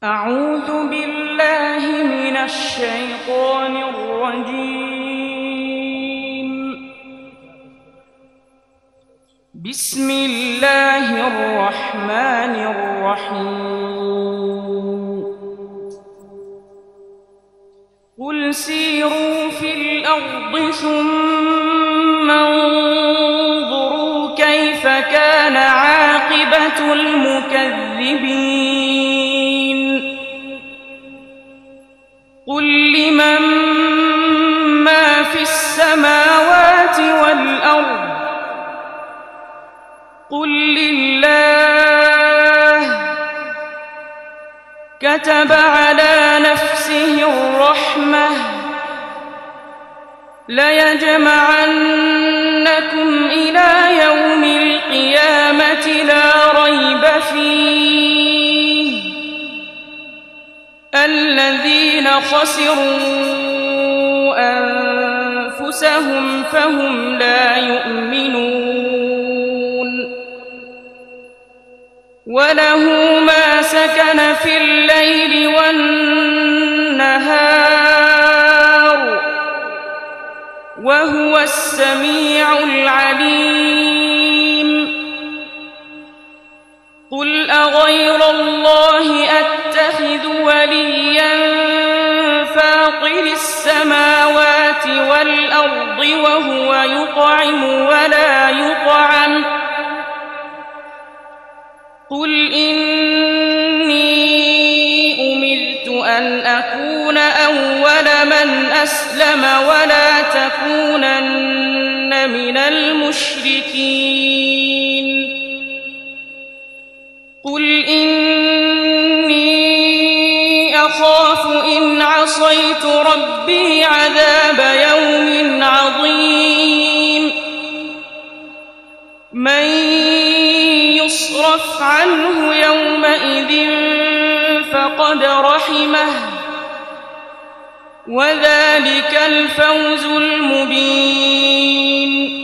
أعوذ بالله من الشيطان الرجيم. بسم الله الرحمن الرحيم. قل سيروا في الأرض ثم انظروا كيف كان عاقبة المكذبين. قل لمن ما في السماوات والأرض قل لله. كتب على نفسه الرحمة ليجمعنكم إلى يوم القيامة لا ريب فيه. الذين خسروا أنفسهم فهم لا يؤمنون. وله ما سكن في الليل والنهار وهو السميع العليم. قل أغير الله أتخذ وليا فاطر السماوات والأرض وهو يطعم ولا يطعم. قل إني أمرت أن أكون أول من أسلم ولا تكونن من المشركين. قل إني أخاف إن عصيت ربي عذاب يوم عظيم. من يصرف عنه يومئذ فقد رحمه وذلك الفوز المبين.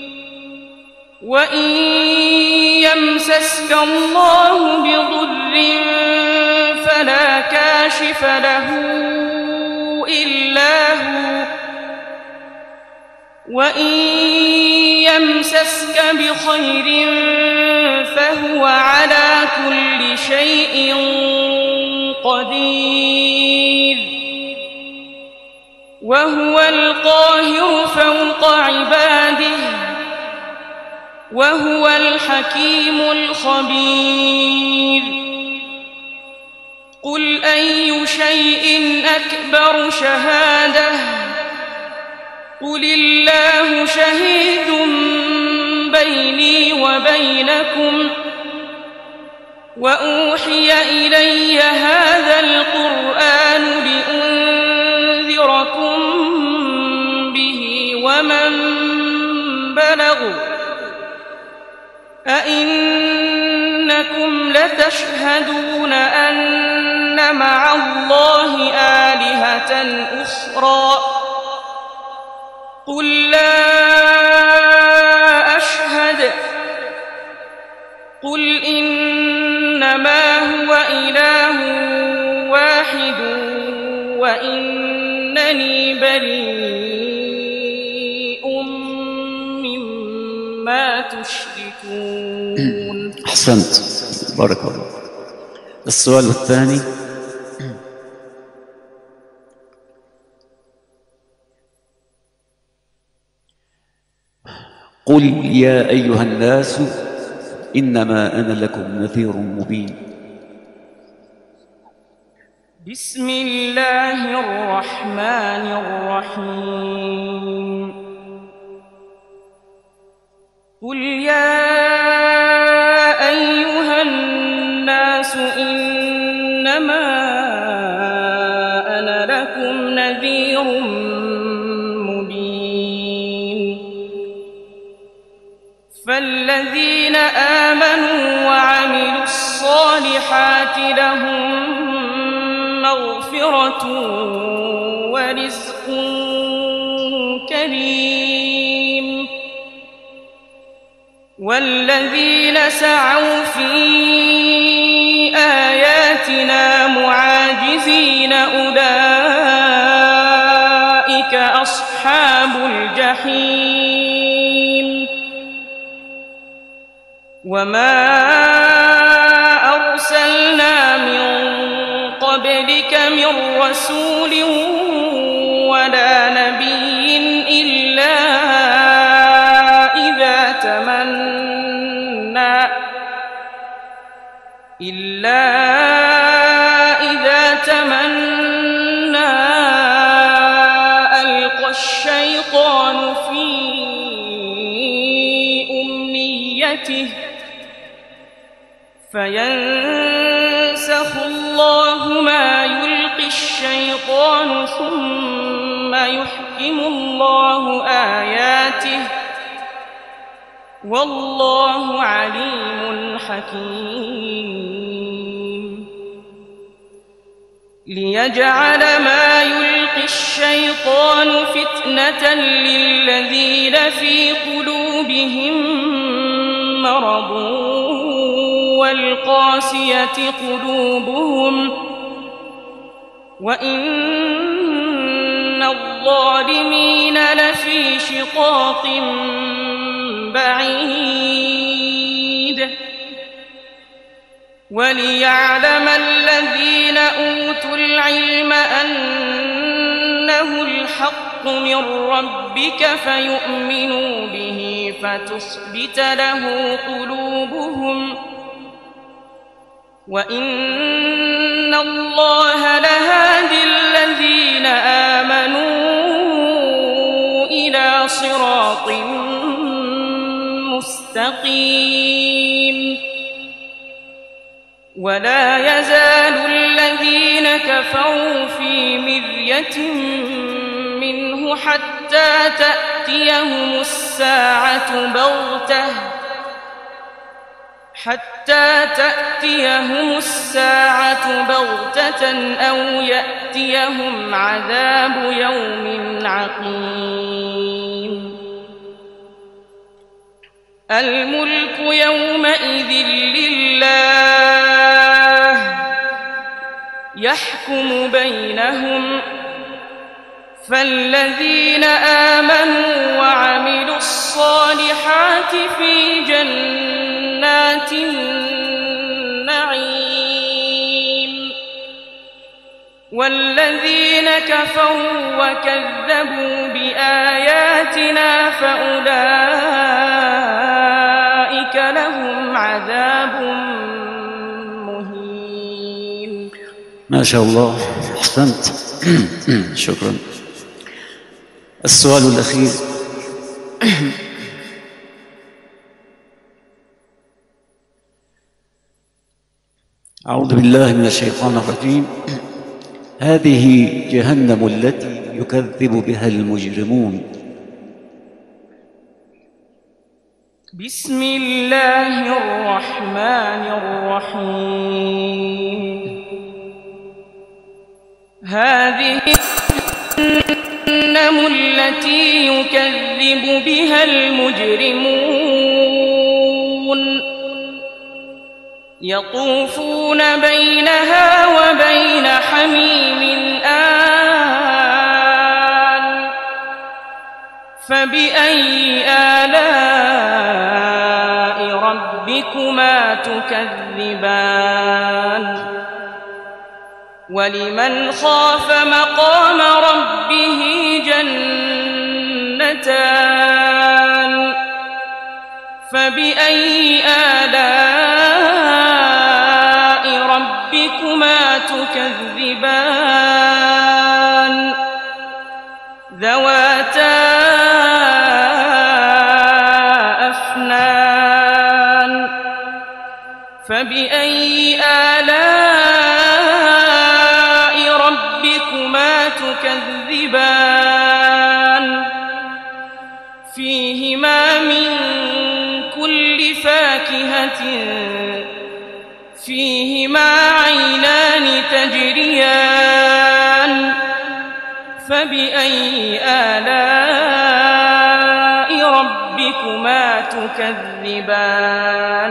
وإن يمسسك الله بضر فلا كاشف له إلا هو وإن يمسسك بخير فهو على كل شيء قدير. وهو القاهر فوق عباده وهو الحكيم الخبير. قل أي شيء أكبر شهادة قل الله شهيد بيني وبينكم وأوحي إلي هذا القرآن لأنذركم به ومن بلغ. أئنكم لتشهدون أن مع الله آلهة أخرى قل لا أشهد. قل إنما هو إله واحد وإنني بريء مما تشركون. أحسنت، بارك الله. السؤال الثاني: قل يا أيها الناس إنما أنا لكم نذير مبين. بسم الله الرحمن الرحيم. قل يا أيها الناس إنما أنا لكم نذير مبين. فالذين آمنوا وعملوا الصالحات لهم مغفرة ورزق كريم. والذين سعوا في آياتنا معاجزين أصحاب الجحيم وما أرسلنا من قبلك من رسول ولا نبي إلا إذا تمنى ألقى الشيطان في أمنيته فينسخ الله ما يلقي الشيطان ثم يحكم الله آياته والله عليم حكيم ليجعل ما يلقي الشيطان فتنة للذين في قلوبهم مرض والقاسية قلوبهم وإن الظالمين لفي شقاق بعيد وليعلم الذين أوتوا العلم أنه الحق من ربك فيؤمنوا به فتخبت له قلوبهم وإن الله لهادي الذين آمنوا إلى صراط مستقيم ولا يزال الذين كفروا في مرية منه حتى تأتيهم الساعة بغتة أو يأتيهم عذاب يوم عقيم الملك يومئذ لله يحكم بينهم فالذين آمنوا وعملوا الصالحات في جنات النعيم والذين كفروا وكذبوا بآياتنا فأولئك لهم عذاب مهين. ما شاء الله، أحسنت. شكرا. السؤال الأخير: أعوذ بالله من الشيطان الرجيم. هذه جهنم التي يكذب بها المجرمون. بسم الله الرحمن الرحيم. هذه جهنم التي يكذب بها المجرمون يطوفون بينها وبين حميم آن فبأي آلاء ربكما تكذبان ولمن خاف مقام ربه جنتان فبأي آلاء ربكما تكذبان ذواتا أفنان فبأي آلاء ربكما تكذبان فيهما من كل فاكهة فيهما عينان تجريان فبأي آلاء ربكما تكذبان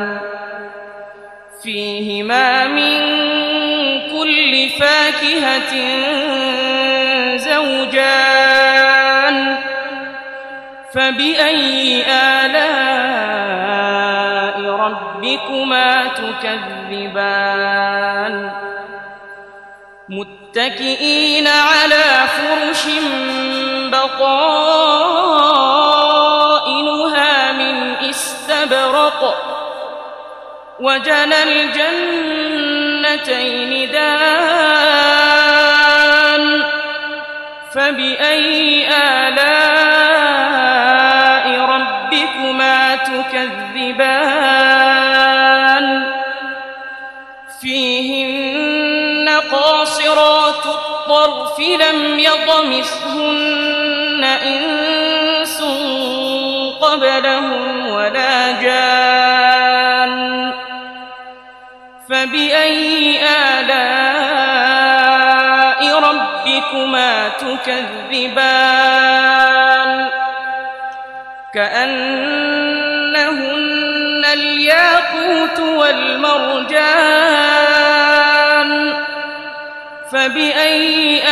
فيهما من كل فاكهة زوجان فبأي آلاء ربكما تكذبان متكئين على فرش بطائنها من استبرق وجنى الجنتين دان فبأي آلاء ربكما تكذبان فيهن قاصرات الطرف لم يطمثهن إنس قبلهم ولا جان فبأي آلاء ربكما تكذبان كأنهن الياقوت والمرجان فبأي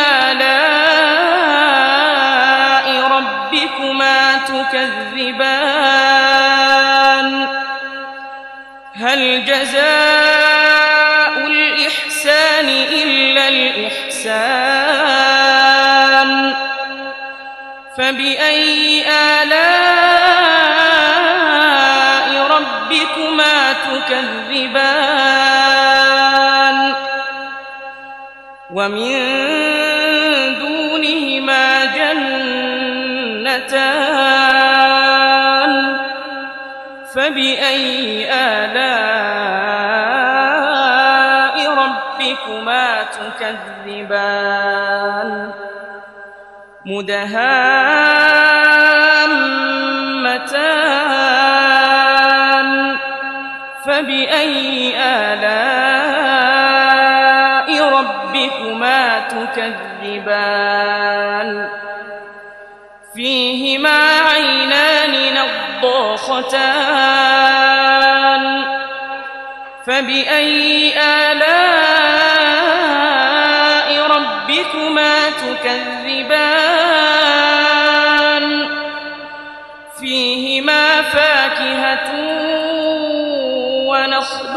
آلاء ربكما تكذبان هل جزاء الإحسان إلا الإحسان فبأي آلاء ربكما تكذبان ومن دونهما جنتان فبأي آلاء ربكما تكذبان مدهامتان فبأي آلاء ربكما تكذبان فيهما عينان نضاختان فبأي آلاء ربكما تكذبان فيهما فاكهة ونخل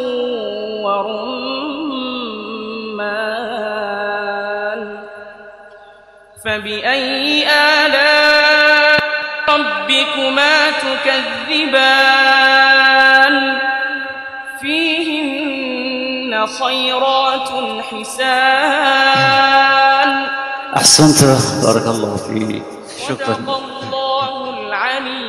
ورمان فبأي آلاء ربكما تكذبان فيهن خيرات حسان أحسنت بارك الله فيك شكرا صدق الله العلي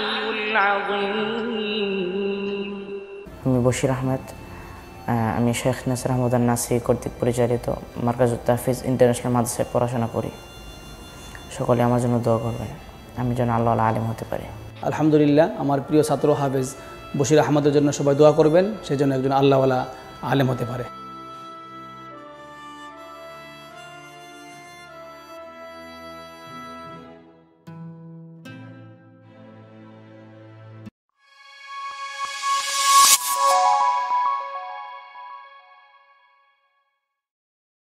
العظيم আমি বশির আহমেদ আমি শেখ নাসির আহমদ নাসি কর্তৃক পরিচালিত মার্কাজুত তাহফিজ ইন্টারন্যাশনাল মাদ্রাসায় পড়াশোনা করি সকলে আমার জন্য দোয়া করবেন আমি যেন আল্লাহ আলিম হতে পারি আলহামদুলিল্লাহ আমার প্রিয় ছাত্র হাফেজ বশির আহমদের জন্য সবাই দোয়া করবেন সেই জন্য একজন আল্লাহওয়ালা আলেম হতে পারে